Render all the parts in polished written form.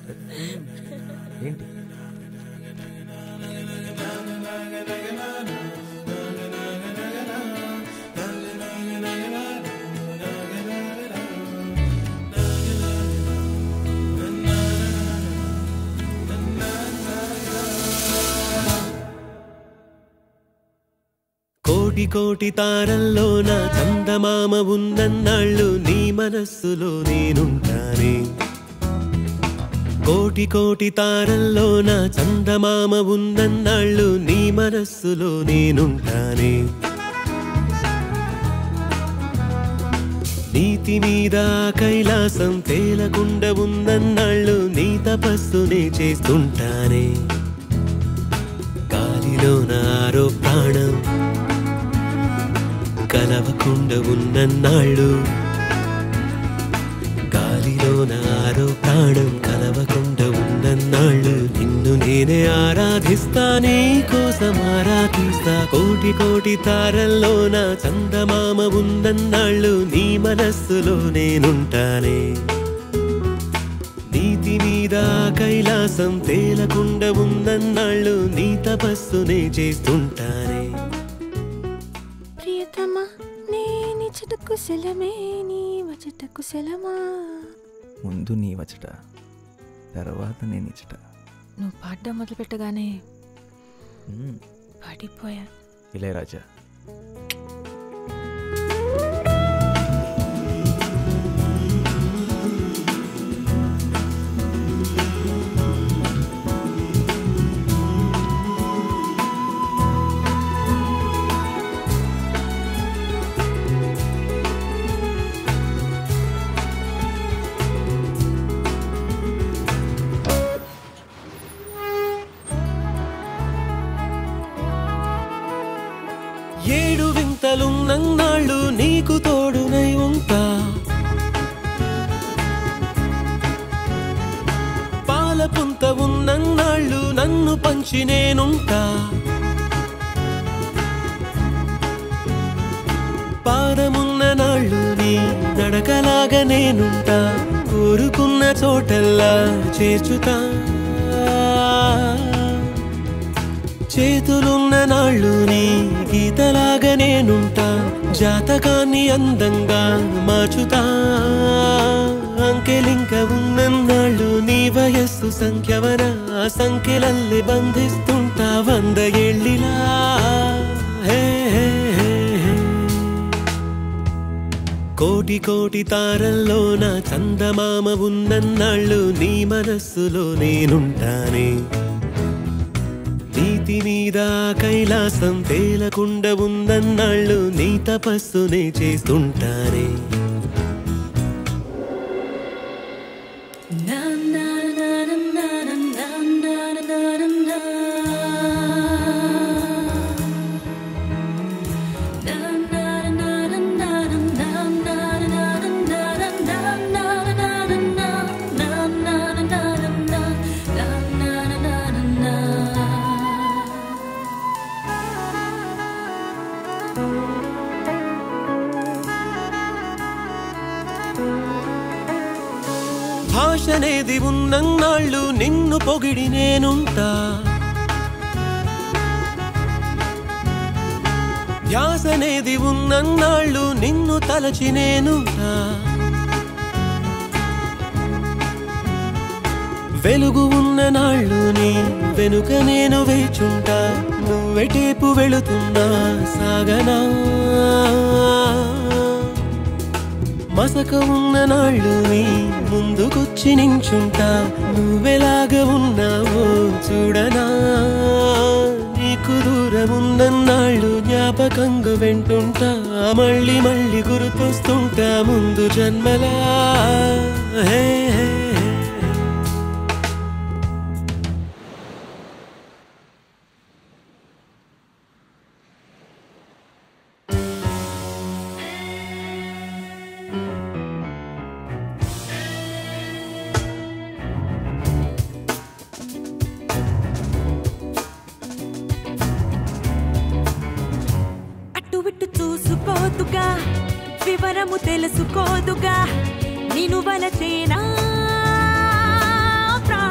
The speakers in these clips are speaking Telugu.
ఏంటి? కోటి కోటి తారల్లోన చందమామ ఉన్నన్నాళ్ళు నీ మనస్సులో నేనుంటానే. కోటి కోటి తారల్లోన చందమామ ఉన్నన్నాళ్ళు నీ మనస్సులో నేనుంటానే. నీతి మీద కైలాసం తేలకుండా ఉన్నన్నాళ్ళు నీ తపస్సునే చేస్తుంటానే. గాలిలోన ఆరో ప్రాణం కలవకుండా ఉన్నన్నాళ్ళు, గాలిలోన ఆరో ప్రాణం కలవకుండా ఉన్నన్నాళ్ళు నిన్ను నేనే ఆరాధిస్తా, నీ కోసం ఆరాధిస్తా. కోటి కోటి తారల్లోన చందమామ ఉన్నన్నాళ్ళు నీ మనస్సులో నేనుంటానే. నీతి మీద కైలాసం తేలకుండా ఉన్నన్నాళ్ళు నీ తపస్సునే చేస్తుంటానే. ముందు నీ వచ్చట, తర్వాత నేను ఇచ్చట. నువ్వు పాడడం మొదలు పెట్టగానే పడిపోయా. ఇళయరాజా. ఏడు వింతలున్నన్నాళ్ళు నీకు తోడునై ఉంటా, పాల పుంత ఉన్నన్నాళ్ళు నన్ను పంచి నేనుంటా. పాదమున్న నాళ్ళు నీ నడకలాగా నేనుంటా, కోరుకున్న చోటల్లా చేర్చుతా. చేతులున్న నాళ్ళు నీ గీతలాగా నేనుంటా, జాతకాన్ని అందంగా మార్చుతా. అంకెలింక ఉన్నన్నాళ్ళు నీ వయస్సు సంఖ్యవన, ఆ సంఖ్యలల్లి బంధిస్తుంటా 100 ఏళ్ళిలా. కోటి కోటి తారల్లోన చందమామ ఉన్నన్నాళ్ళు నీ మనస్సులో నేనుంటానే. నీతి మీద కైలాసం తేలకుండా ఉందన్నాళ్ళు నీ తపస్సునే చేస్తుంటానే. భాషనేది ఉన్నన్నాళ్ళు నిన్ను పొగిడి నేనుంటా, ధ్యాసనేది ఉన్నన్నాళ్ళు నిన్ను తలచి నేనుంటా. వెలుగు ఉన్న నాళ్ళు నీ వెనుక నేను వేచుంటా, నువ్వెటేపు వెళుతున్నా సాగనా. మసక ఉన్న నాళ్ళు నీ ముందుకొచ్చి నించుంటా, నువ్వెలాగ ఉన్నావో చూడనా. నీకు దూరమున్నన్నాళ్ళు జ్ఞాపకంగా వెంటుంటా, మళ్ళీ మళ్ళీ గుర్తొస్తుంటా ముందు జన్మలా. హే చూసుకోదుగా, వివరము తెలుసుకోదుగా, నిన్ను వలచేనా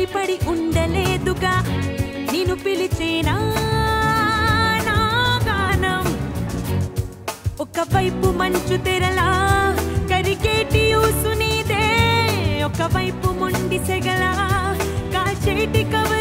ముడిపడి ఉండలేదుగా నేను పిలిచేనా నా గానం ఒకవైపు మంచు తెరలా కరికేటి ఊసు నీదే ఒకవైపు మొండి సెగలా కాల్చేటి కవ